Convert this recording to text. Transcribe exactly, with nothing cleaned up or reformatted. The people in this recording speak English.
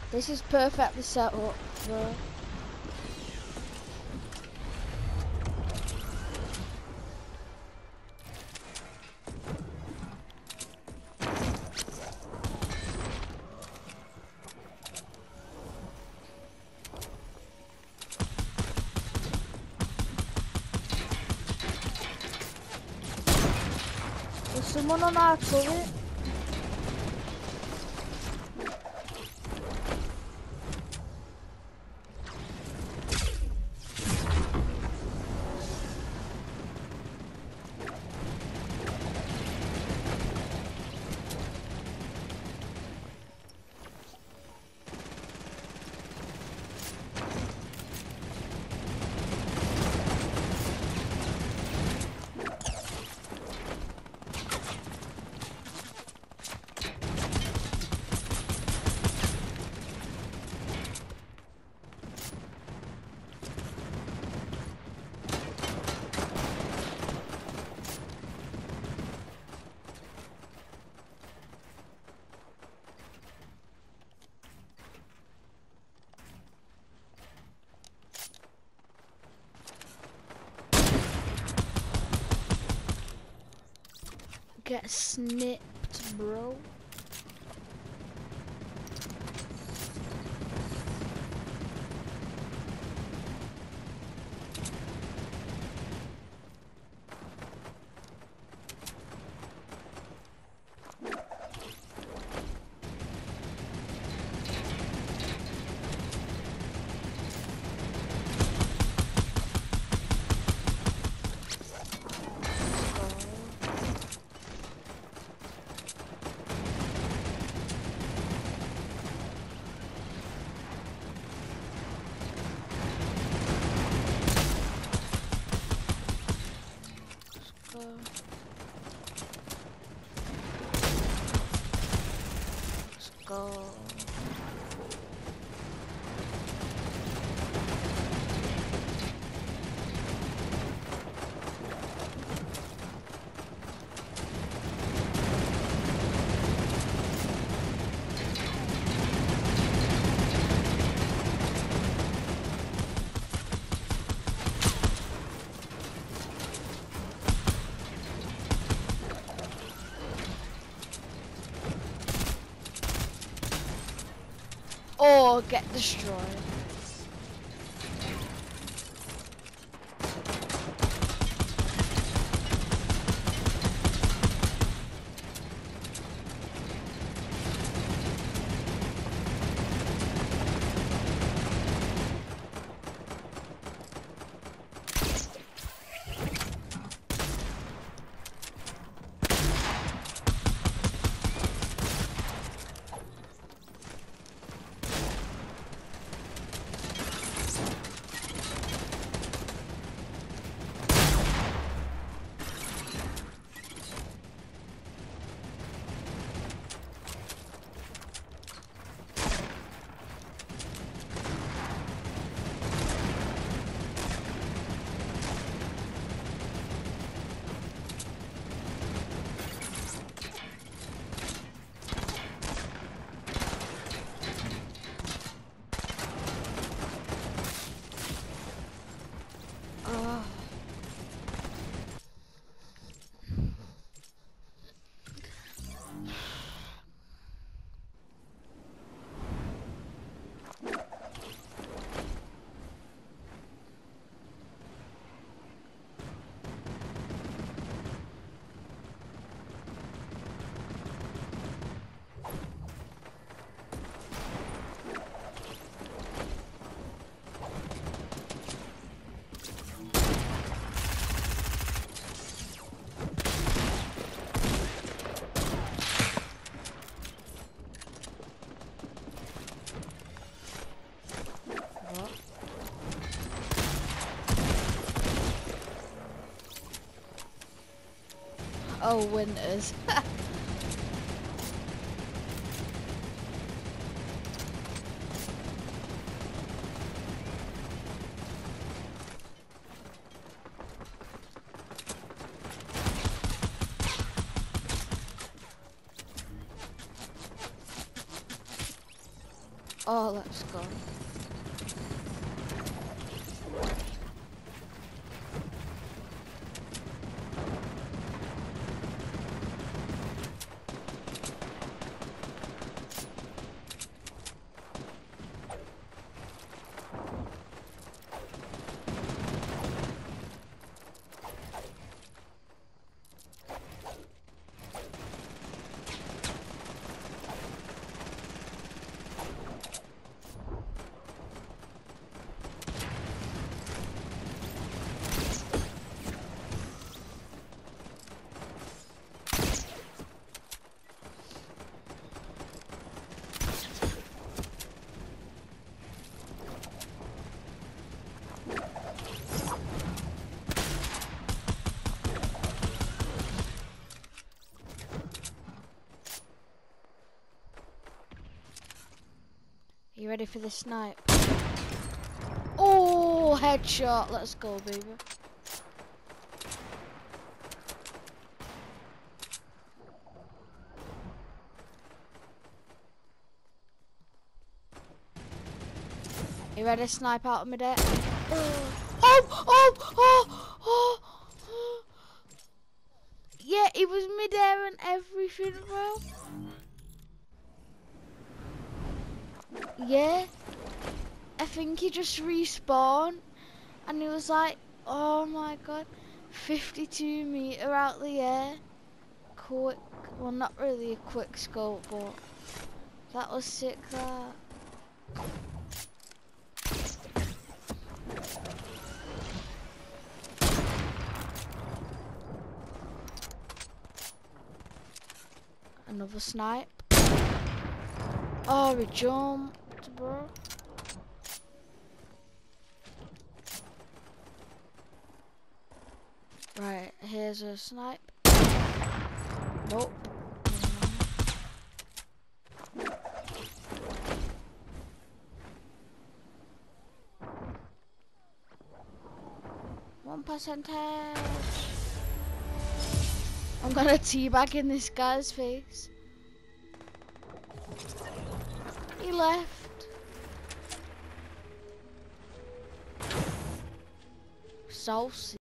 This is perfectly set up, bro. There's someone on our turret. Get snipped, bro. Let's go. Or get destroyed. Oh, Winters. Oh, let's go. You ready for the snipe? Oh, headshot. Let's go, baby. You ready to snipe out of my deck? Oh, oh, oh, oh, oh. Yeah, it was mid-air and everything, bro. Yeah. I think he just respawned and he was like, oh my god, fifty-two meter out the air. Quick, well not really a quick scope, but that was sick, that. Another snipe. Oh, we jumped, bro. Right, here's a snipe. Nope. One percentage. I'm gonna teabag in this guy's face. He left. Saucy.